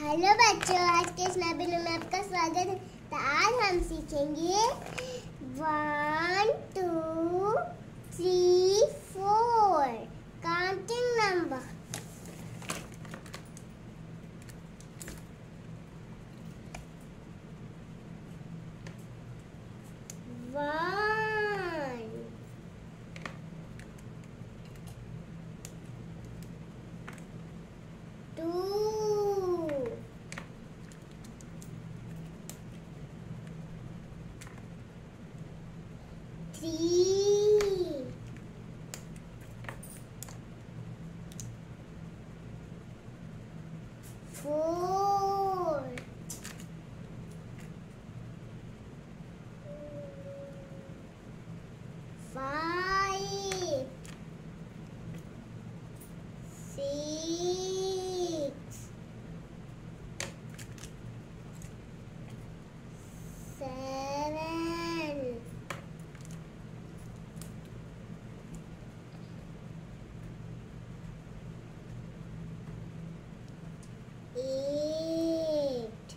Hello बच्चों, आज के इस नए वीडियो में आपका स्वागत है। तो आज हम सीखेंगे 1 2 3 4 काउंटिंग नंबर। Three, 4, 5, 6, 7, 8,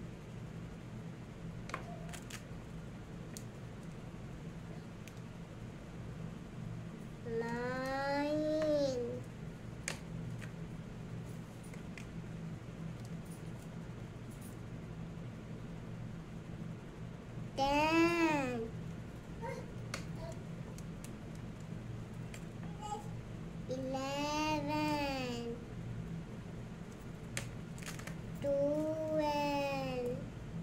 9, 10, 11, 12,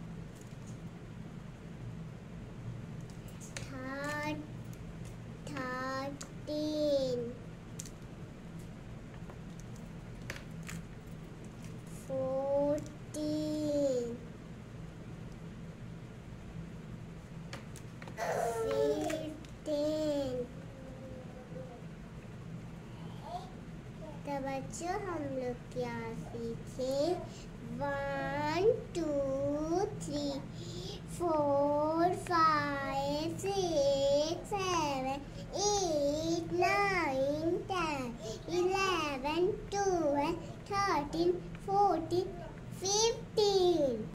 13, 14, 15। तो बच्चों, हम लोग क्या सीखे? 1 2 3 4 5 6 7 8 9 10 11 12 13 14 15।